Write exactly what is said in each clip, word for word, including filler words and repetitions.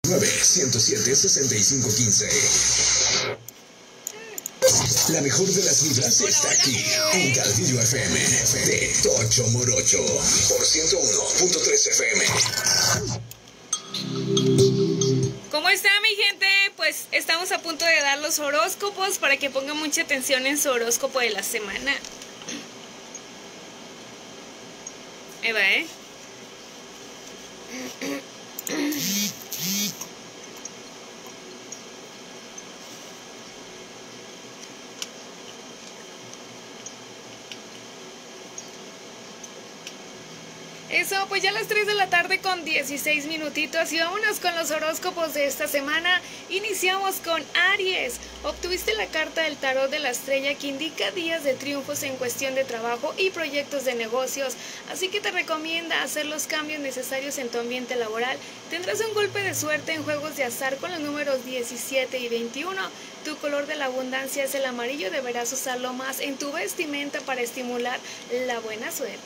nueve uno cero siete, seis cinco uno cinco. La mejor de las vibras está aquí en Calvillo F M de Tocho Morocho por ciento uno punto tres F M. ¿Cómo está mi gente? Pues estamos a punto de dar los horóscopos para que pongan mucha atención en su horóscopo de la semana. Ahí va, ¿eh? Eso, pues ya a las tres de la tarde con dieciséis minutitos y vámonos con los horóscopos de esta semana. Iniciamos con Aries. Obtuviste la carta del tarot de la estrella que indica días de triunfos en cuestión de trabajo y proyectos de negocios, así que te recomienda hacer los cambios necesarios en tu ambiente laboral. Tendrás un golpe de suerte en juegos de azar con los números diecisiete y veintiuno. Tu color de la abundancia es el amarillo, deberás usarlo más en tu vestimenta para estimular la buena suerte.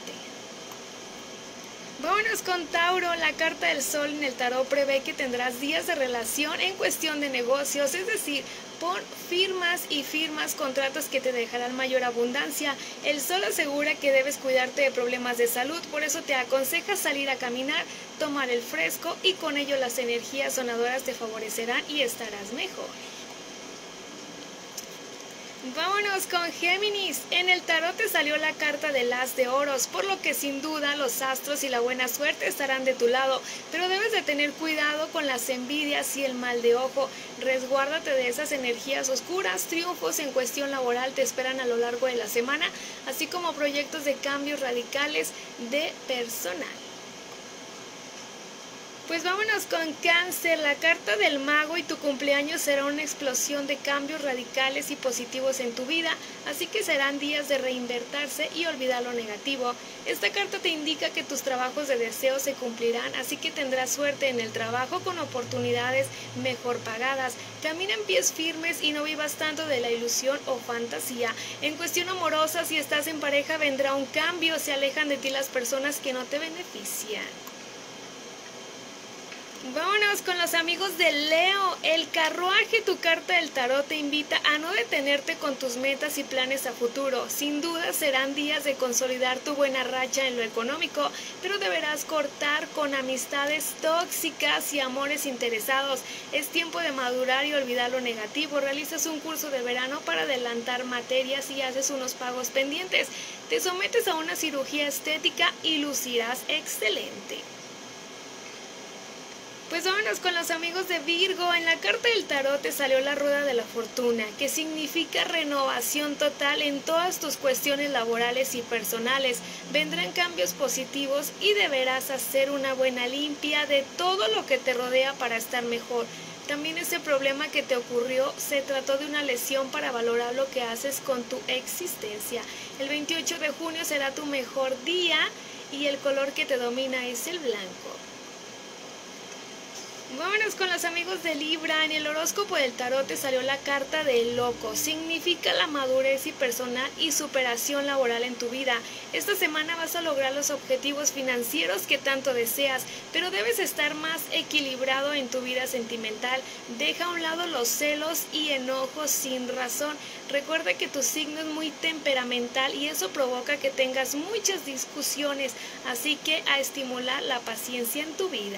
Vámonos con Tauro. La carta del sol en el tarot prevé que tendrás días de relación en cuestión de negocios, es decir, pon firmas y firmas contratos que te dejarán mayor abundancia. El sol asegura que debes cuidarte de problemas de salud, por eso te aconseja salir a caminar, tomar el fresco y con ello las energías sonadoras te favorecerán y estarás mejor. Vámonos con Géminis. En el tarot te salió la carta del as de oros, por lo que sin duda los astros y la buena suerte estarán de tu lado, pero debes de tener cuidado con las envidias y el mal de ojo. Resguárdate de esas energías oscuras. Triunfos en cuestión laboral te esperan a lo largo de la semana, así como proyectos de cambios radicales de personal. Pues vámonos con Cáncer. La carta del mago y tu cumpleaños será una explosión de cambios radicales y positivos en tu vida, así que serán días de reinvertirse y olvidar lo negativo. Esta carta te indica que tus trabajos de deseo se cumplirán, así que tendrás suerte en el trabajo con oportunidades mejor pagadas. Camina en pies firmes y no vivas tanto de la ilusión o fantasía. En cuestión amorosa, si estás en pareja, vendrá un cambio, se alejan de ti las personas que no te benefician. Vámonos con los amigos de Leo. El carruaje, tu carta del tarot, te invita a no detenerte con tus metas y planes a futuro. Sin duda serán días de consolidar tu buena racha en lo económico, pero deberás cortar con amistades tóxicas y amores interesados. Es tiempo de madurar y olvidar lo negativo. Realizas un curso de verano para adelantar materias y haces unos pagos pendientes. Te sometes a una cirugía estética y lucirás excelente. Pues vámonos con los amigos de Virgo. En la carta del tarot te salió la rueda de la fortuna, que significa renovación total en todas tus cuestiones laborales y personales. Vendrán cambios positivos y deberás hacer una buena limpia de todo lo que te rodea para estar mejor. También ese problema que te ocurrió se trató de una lesión para valorar lo que haces con tu existencia. El veintiocho de junio será tu mejor día y el color que te domina es el blanco. Vámonos con los amigos de Libra. En el horóscopo del tarot te salió la carta del loco. Significa la madurez y personal y superación laboral en tu vida. Esta semana vas a lograr los objetivos financieros que tanto deseas, pero debes estar más equilibrado en tu vida sentimental. Deja a un lado los celos y enojos sin razón. Recuerda que tu signo es muy temperamental y eso provoca que tengas muchas discusiones, así que a estimular la paciencia en tu vida.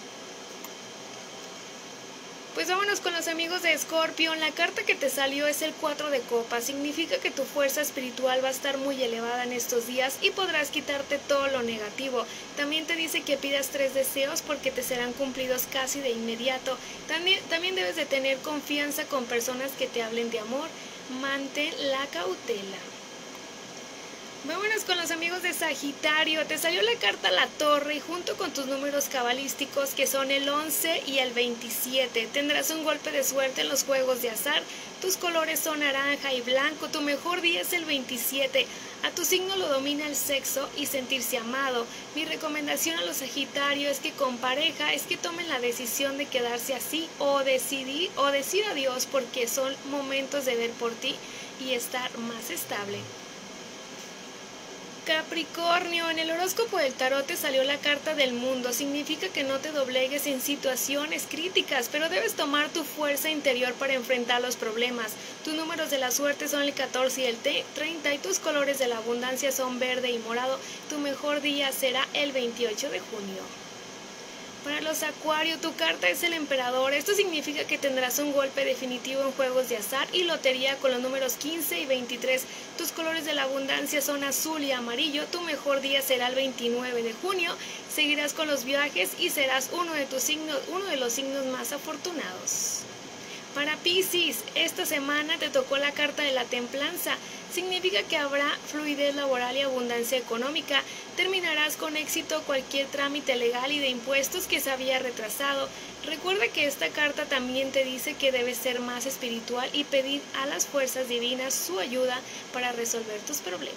Pues vámonos con los amigos de Escorpio. La carta que te salió es el cuatro de copas. Significa que tu fuerza espiritual va a estar muy elevada en estos días y podrás quitarte todo lo negativo. También te dice que pidas tres deseos porque te serán cumplidos casi de inmediato. También, también debes de tener confianza con personas que te hablen de amor. Mantén la cautela. Vámonos con los amigos de Sagitario. Te salió la carta La Torre y junto con tus números cabalísticos que son el once y el veintisiete tendrás un golpe de suerte en los juegos de azar. Tus colores son naranja y blanco. Tu mejor día es el veintisiete. A tu signo lo domina el sexo y sentirse amado. Mi recomendación a los Sagitarios es que con pareja es que tomen la decisión de quedarse así o decidir o decir adiós porque son momentos de ver por ti y estar más estable. Capricornio, en el horóscopo del tarot te salió la carta del mundo. Significa que no te doblegues en situaciones críticas, pero debes tomar tu fuerza interior para enfrentar los problemas. Tus números de la suerte son el catorce y el treinta y tus colores de la abundancia son verde y morado. Tu mejor día será el veintiocho de junio. Para los Acuario, tu carta es el emperador. Esto significa que tendrás un golpe definitivo en juegos de azar y lotería con los números quince y veintitrés. Tus colores de la abundancia son azul y amarillo. Tu mejor día será el veintinueve de junio. Seguirás con los viajes y serás uno de tus signos, uno de los signos más afortunados. Para Piscis, esta semana te tocó la carta de la templanza. Significa que habrá fluidez laboral y abundancia económica. Terminarás con éxito cualquier trámite legal y de impuestos que se había retrasado. Recuerda que esta carta también te dice que debes ser más espiritual y pedir a las fuerzas divinas su ayuda para resolver tus problemas.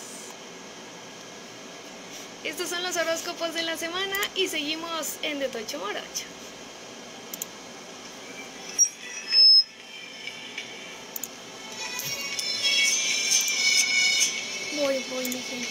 Estos son los horóscopos de la semana y seguimos en De Tocho Morocho. Voy, voy, mi gente.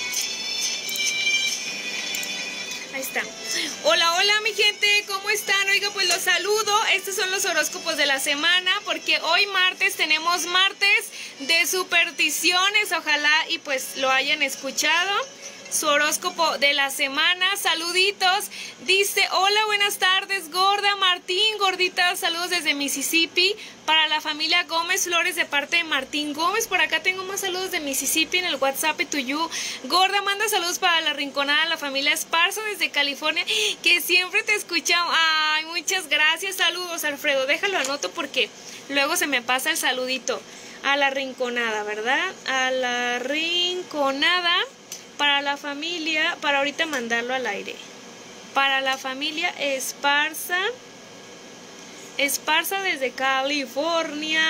Ahí está. Hola, hola, mi gente. ¿Cómo están? Oiga, pues los saludo. Estos son los horóscopos de la semana, porque hoy martes tenemos martes de supersticiones. Ojalá y pues lo hayan escuchado. Su horóscopo de la semana, saluditos. Dice, hola, buenas tardes, Gorda, Martín, Gordita, saludos desde Mississippi. Para la familia Gómez Flores de parte de Martín Gómez. Por acá tengo más saludos de Mississippi en el WhatsApp to you. Gorda manda saludos para la Rinconada, la familia Esparza desde California, que siempre te escuchan. Ay, muchas gracias, saludos, Alfredo. Déjalo anoto porque luego se me pasa el saludito. A la Rinconada, ¿verdad? A la Rinconada. Para la familia, para ahorita mandarlo al aire. Para la familia Esparza. Esparza desde California.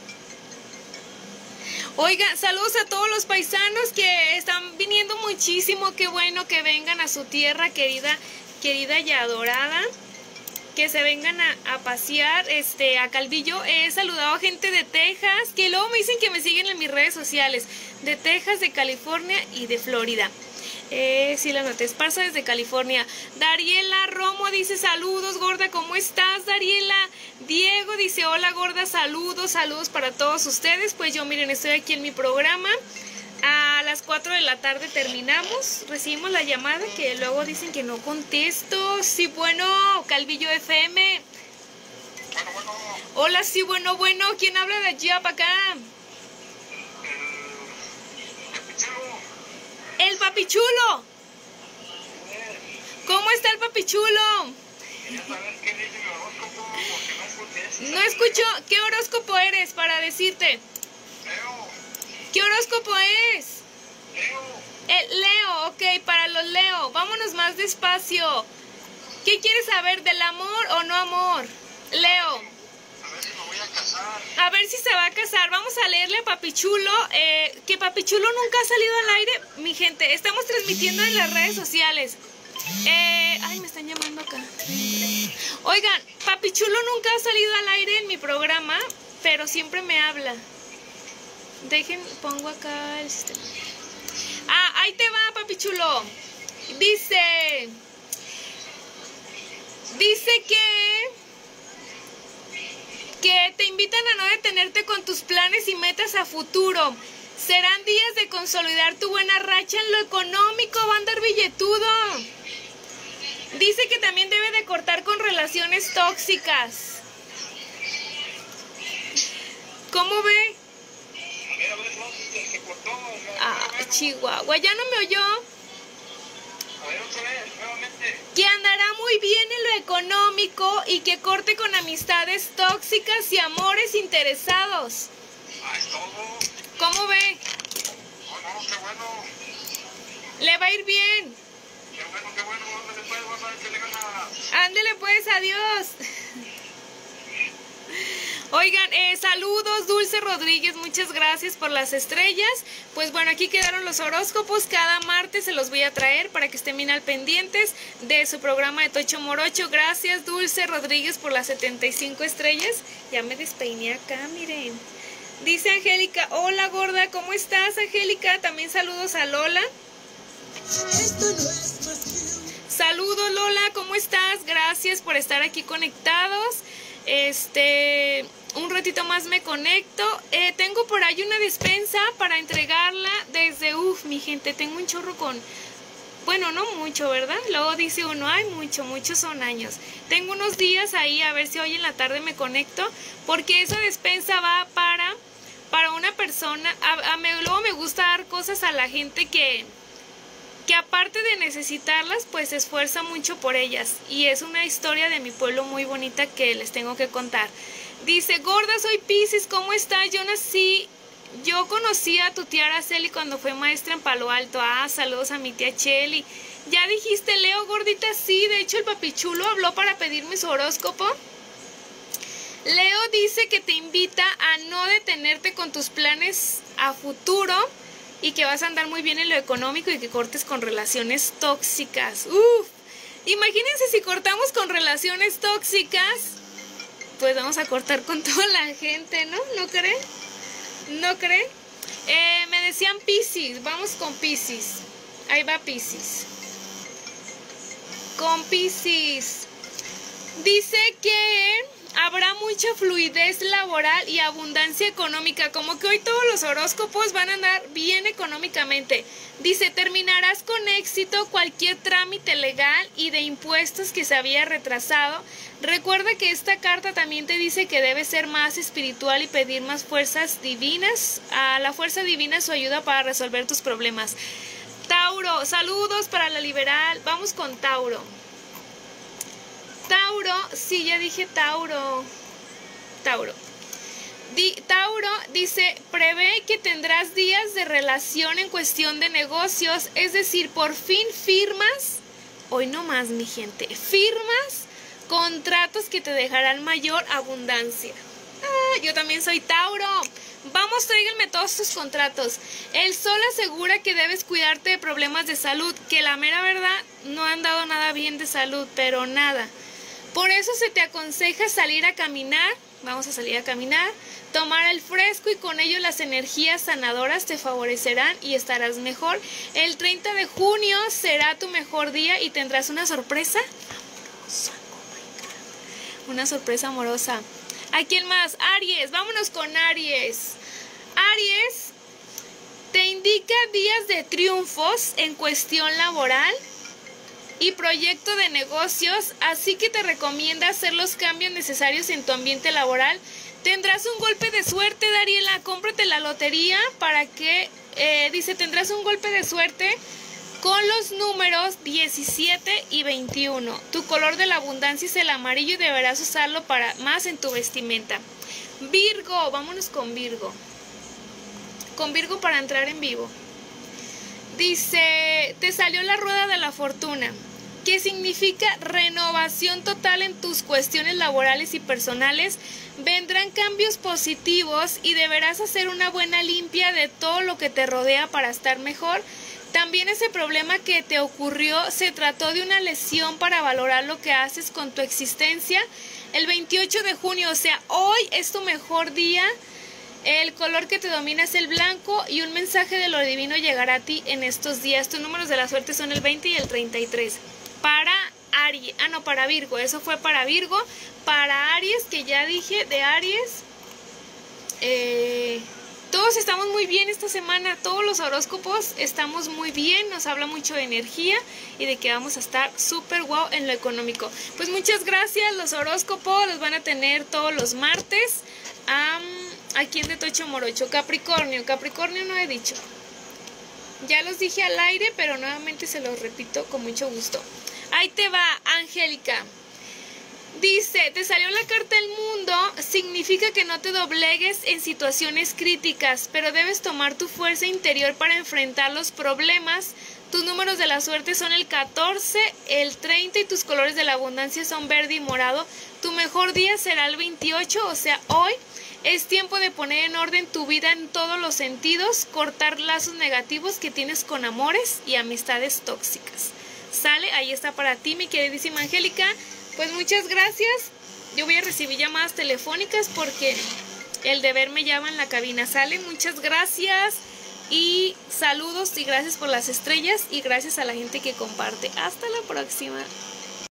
Oiga, saludos a todos los paisanos que están viniendo muchísimo. Qué bueno que vengan a su tierra querida, querida y adorada. Que se vengan a, a pasear este, a Calvillo. He saludado a gente de Texas, que luego me dicen que me siguen en mis redes sociales. De Texas, de California y de Florida. Eh, sí, la noté. Esparza desde California. Dariela Romo dice saludos, Gorda, ¿cómo estás, Dariela? Diego dice hola, Gorda, saludos, saludos para todos ustedes. Pues yo, miren, estoy aquí en mi programa. A las cuatro de la tarde terminamos. Recibimos la llamada que luego dicen que no contesto. Sí, bueno, Calvillo F M. Bueno, bueno. Hola, sí, bueno, bueno. ¿Quién habla de allá para acá? El Papichulo. ¿Cómo está el Papichulo? No escucho. ¿Qué horóscopo eres para decirte? Leo. ¿Qué horóscopo es? Leo. El Leo, ok, para los Leo. Vámonos más despacio. ¿Qué quieres saber, del amor o no amor? Leo. A ver si me voy a casar. A ver si se va a casar. Vamos a leerle a Papichulo. Eh, que Papichulo nunca ha salido al aire. Mi gente, estamos transmitiendo en las redes sociales. Eh, ay, me están llamando acá. Oigan, Papichulo nunca ha salido al aire en mi programa, pero siempre me habla. Dejen, pongo acá el sistema. Ah, ahí te va, Papichulo. Dice... Dice que... Que te invitan a no detenerte con tus planes y metas a futuro. Serán días de consolidar tu buena racha en lo económico, va a andar billetudo. Dice que también debe de cortar con relaciones tóxicas. ¿Cómo ve? A ver, a ver, no, se, se cortó. Ah, Chihuahua, ¿ya no me oyó? A ver, otra vez, nuevamente. Que andará muy bien en lo económico y que corte con amistades tóxicas y amores interesados. Ah, es todo. ¿Cómo ve? Oh, no, qué bueno. Le va a ir bien. Qué bueno, qué bueno. Ándale, pues, vas a ver que le ganas. Ándele pues, adiós. Oigan, eh, saludos, Dulce Rodríguez, muchas gracias por las estrellas. Pues bueno, aquí quedaron los horóscopos. Cada martes se los voy a traer para que estén bien al pendientes de su programa de Tocho Morocho. Gracias, Dulce Rodríguez, por las setenta y cinco estrellas. Ya me despeiné acá, miren. Dice Angélica, hola gorda, ¿cómo estás, Angélica? También saludos a Lola. Saludos, Lola, ¿cómo estás? Gracias por estar aquí conectados. Este, un ratito más me conecto. Eh, tengo por ahí una despensa para entregarla desde, uff, mi gente, tengo un chorro con... Bueno, no mucho, ¿verdad? Luego dice uno, ay, mucho, muchos son años. Tengo unos días ahí, a ver si hoy en la tarde me conecto, porque esa despensa va para, para una persona. A, a me, luego me gusta dar cosas a la gente que, que aparte de necesitarlas, pues se esfuerza mucho por ellas. Y es una historia de mi pueblo muy bonita que les tengo que contar. Dice, gorda, soy Piscis, ¿cómo estás? Yo nací... Yo conocí a tu tía Araceli cuando fue maestra en Palo Alto. Ah, saludos a mi tía Cheli. ¿Ya dijiste, Leo, gordita? Sí, de hecho el papichulo habló para pedirme su horóscopo. Leo dice que te invita a no detenerte con tus planes a futuro y que vas a andar muy bien en lo económico y que cortes con relaciones tóxicas. Uf, imagínense si cortamos con relaciones tóxicas, pues vamos a cortar con toda la gente, ¿no? ¿No creen? ¿No creen? Eh, me decían Piscis. Vamos con Piscis. Ahí va Piscis. Con Piscis. Dice que habrá mucha fluidez laboral y abundancia económica. Como que hoy todos los horóscopos van a andar bien económicamente. Dice, terminarás con éxito cualquier trámite legal y de impuestos que se había retrasado. Recuerda que esta carta también te dice que debes ser más espiritual y pedir más fuerzas divinas. A la fuerza divina es su ayuda para resolver tus problemas. Tauro, saludos para la liberal. Vamos con Tauro. Tauro, sí, ya dije Tauro. Tauro. Di, Tauro dice, prevé que tendrás días de relación en cuestión de negocios. Es decir, por fin firmas, hoy no más, mi gente, firmas contratos que te dejarán mayor abundancia. Ah, yo también soy Tauro. Vamos, tráiganme todos tus contratos. El sol asegura que debes cuidarte de problemas de salud, que la mera verdad no han dado nada bien de salud, pero nada. Por eso se te aconseja salir a caminar. Vamos a salir a caminar, tomar el fresco y con ello las energías sanadoras te favorecerán y estarás mejor. El treinta de junio será tu mejor día y tendrás una sorpresa amorosa. Una sorpresa amorosa. ¿A quién más? Aries, vámonos con Aries. Aries te indica días de triunfos en cuestión laboral y proyecto de negocios, así que te recomienda hacer los cambios necesarios en tu ambiente laboral. Tendrás un golpe de suerte, Dariela, cómprate la lotería para que, eh, dice, tendrás un golpe de suerte con los números diecisiete y veintiuno. Tu color de la abundancia es el amarillo y deberás usarlo para más en tu vestimenta. Virgo, vámonos con Virgo. Con Virgo para entrar en vivo. Dice, te salió la rueda de la fortuna, que significa renovación total en tus cuestiones laborales y personales. Vendrán cambios positivos y deberás hacer una buena limpia de todo lo que te rodea para estar mejor. También ese problema que te ocurrió se trató de una lesión para valorar lo que haces con tu existencia. El veintiocho de junio, o sea, hoy es tu mejor día. El color que te domina es el blanco y un mensaje de lo divino llegará a ti en estos días. Tus números de la suerte son el veinte y el treinta y tres. Para Aries, ah no, para Virgo, eso fue para Virgo. Para Aries, que ya dije, de Aries, eh, todos estamos muy bien esta semana, todos los horóscopos estamos muy bien, nos habla mucho de energía y de que vamos a estar súper guau en lo económico. Pues muchas gracias, los horóscopos los van a tener todos los martes. Um, aquí en De Tocho Morocho. Capricornio, Capricornio no he dicho. Ya los dije al aire, pero nuevamente se los repito con mucho gusto. Ahí te va, Angélica. Dice, te salió la carta del mundo, significa que no te doblegues en situaciones críticas, pero debes tomar tu fuerza interior para enfrentar los problemas. Tus números de la suerte son el catorce, el treinta y tus colores de la abundancia son verde y morado. Tu mejor día será el veintiocho, o sea, hoy. Es tiempo de poner en orden tu vida en todos los sentidos, cortar lazos negativos que tienes con amores y amistades tóxicas. Sale, ahí está para ti, mi queridísima Angélica. Pues muchas gracias. Yo voy a recibir llamadas telefónicas porque El deber me llama en la cabina. Sale, muchas gracias. Y saludos y gracias por las estrellas y gracias a la gente que comparte. Hasta la próxima.